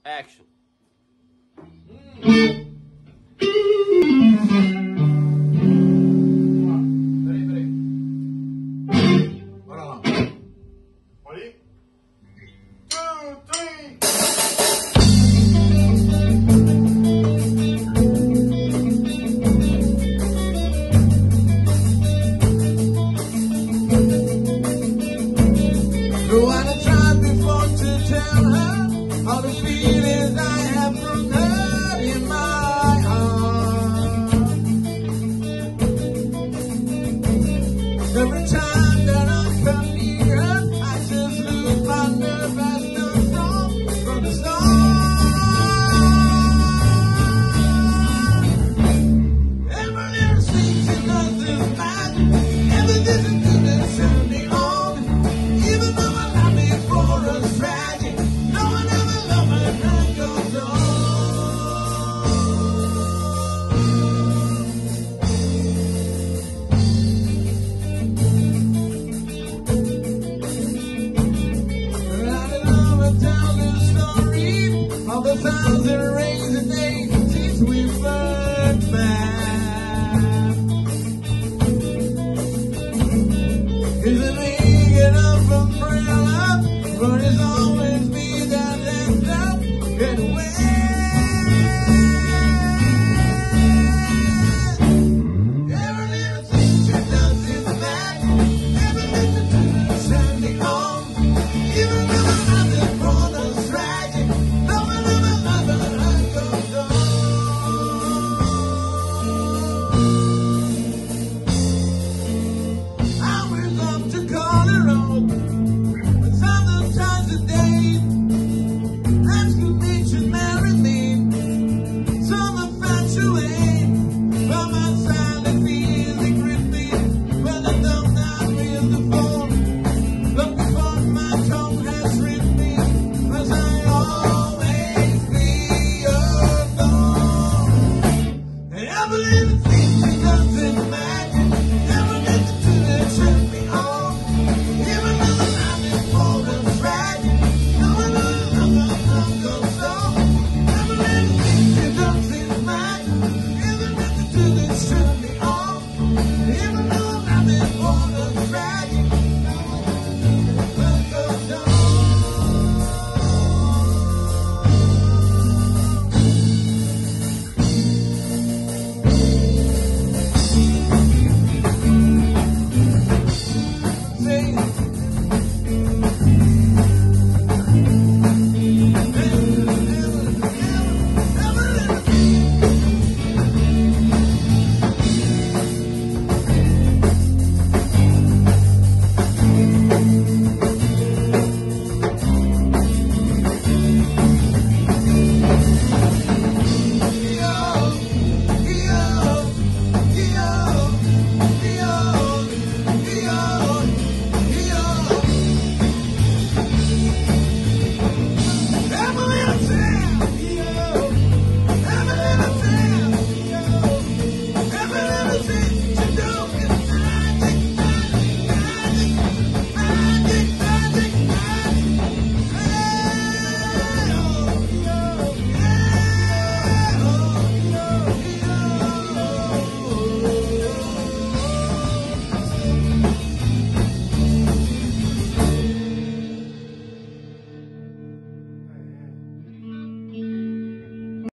Action. Ready? 2, 3. Joanna tried before to tell her all the feelings I have from her in my heart. Every time that I come near her, I just lose my nerve as done from the start. Every little thing she does is magic. Everything she does is turn me on. Even though I love me for a tragic, no one ever loved her and goes on. I love her, tell the story of 1,000 rains a day since we first met.